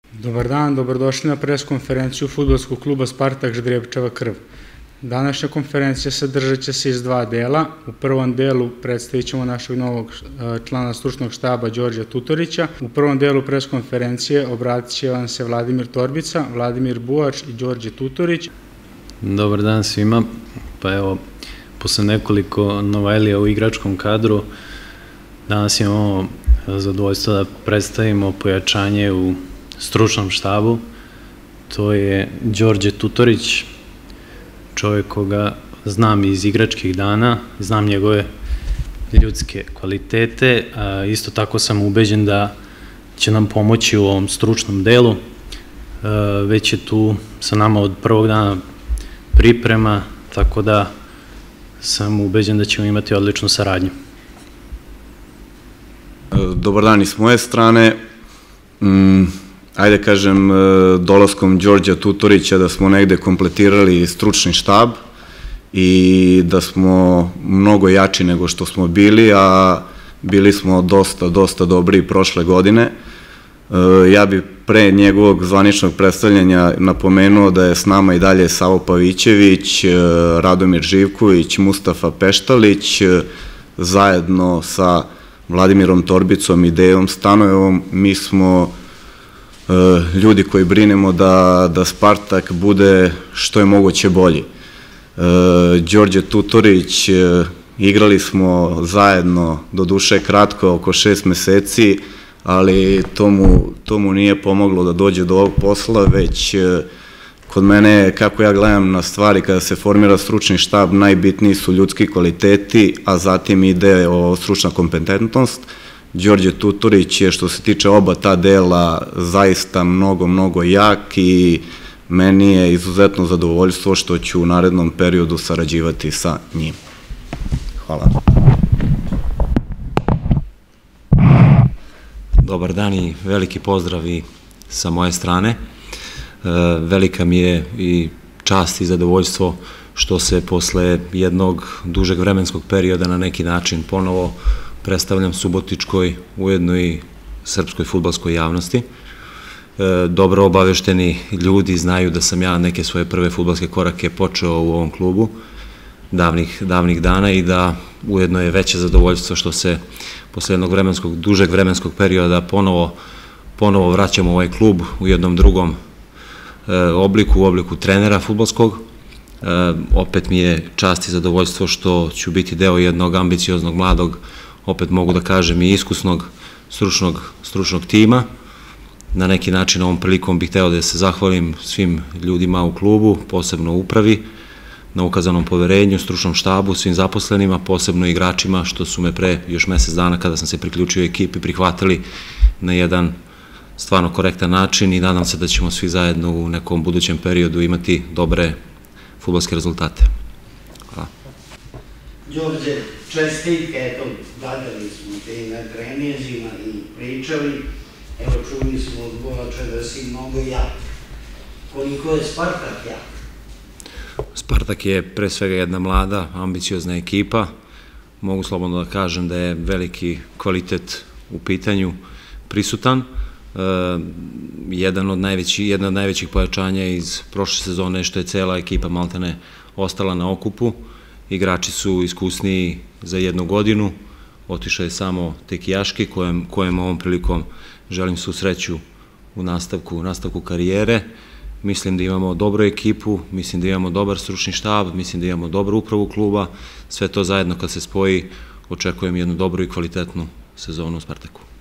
Dobar dan, dobrodošli na preskonferenciju Fudbalskog kluba Spartak Ždrijebčeva krv. Današnja konferencija sadržat će se iz dva dela. U prvom delu predstavit ćemo našeg novog člana stručnog štaba Đorđa Tutorića. U prvom delu preskonferencije obratit će vam se Vladimir Torbica, Vladimir Bujač i Đorđe Tutorić. Dobar dan svima. Pa evo, posle nekoliko novajlija u igračkom kadru, danas imamo zadovoljstvo da predstavimo pojačanje u stručnom štabu. To je Đorđe Tutorić, čovjek koga znam iz igračkih dana, znam njegove ljudske kvalitete, a isto tako sam ubeđen da će nam pomoći u ovom stručnom delu. Već je tu sa nama od prvog dana priprema, tako da sam ubeđen da ćemo imati odličnu saradnju. Dobar dan i s moje strane. Ajde kažem, dolaskom Đorđa Tutorića da smo negde kompletirali stručni štab i da smo mnogo jači nego što smo bili, a bili smo dosta dobri prošle godine. Ja bih pre njegovog zvaničnog predstavljanja napomenuo da je s nama i dalje Savo Pavićević, Radomir Živković, Mustafa Peštalić, zajedno sa Vladimirom Torbicom i Dejom Stanojevom. Mi smo ljudi koji brinemo da Spartak bude što je moguće bolji. Đorđe Tutorić, igrali smo zajedno, doduše kratko, oko 6 meseci, ali to mu nije pomoglo da dođe do ovog posla, već kod mene, kako ja gledam na stvari, kada se formira stručni štab, najbitniji su ljudski kvaliteti, a zatim ide stručna kompetentnost. Đorđe Tutorić je, što se tiče oba ta dela, zaista mnogo jak i meni je izuzetno zadovoljstvo što ću u narednom periodu sarađivati sa njim. Hvala. Dobar dan i veliki pozdrav i sa moje strane. Velika mi je i čast i zadovoljstvo što se posle jednog dužeg vremenskog perioda na neki način ponovo predstavljam subotičkoj, ujedno i srpskoj fudbalskoj javnosti. Dobro obavešteni ljudi znaju da sam ja neke svoje prve fudbalske korake počeo u ovom klubu davnih dana i da ujedno je veće zadovoljstvo što se posle jednog dužeg vremenskog perioda ponovo vraćamo u ovaj klub u jednom drugom obliku, u obliku trenera fudbalskog. Opet mi je čast i zadovoljstvo što ću biti deo jednog ambicioznog, mladog, opet mogu da kažem i iskusnog stručnog tima. Na neki način ovom prilikom bih hteo da se zahvalim svim ljudima u klubu, posebno upravi, na ukazanom poverenju, stručnom štabu, svim zaposlenima, posebno igračima što su me pre još mesec dana kada sam se priključio ekipi prihvatili na jedan stvarno korektan način i nadam se da ćemo svi zajedno u nekom budućem periodu imati dobre fudbalske rezultate. Hvala. Đorđe, čestitke, eto, gledali smo te i na treninzima i pričali, evo čuli smo od Bujača da si mnogo jak. Koliko je Spartak jak? Spartak je pre svega jedna mlada, ambiciozna ekipa. Mogu slobodno da kažem da je veliki kvalitet u pitanju prisutan. Jedna od najvećih pojačanja iz prošle sezone što je cela ekipa maltene ostala na okupu. Igrači su iskusniji za 1 godinu. Otišao je samo Tekijaški, kojem ovom prilikom želim svu sreću u nastavku karijere. Mislim da imamo dobru ekipu, mislim da imamo dobar stručni štab, mislim da imamo dobru upravu kluba. Sve to zajedno kad se spoji, očekujem jednu dobru i kvalitetnu sezonu u Spartaku.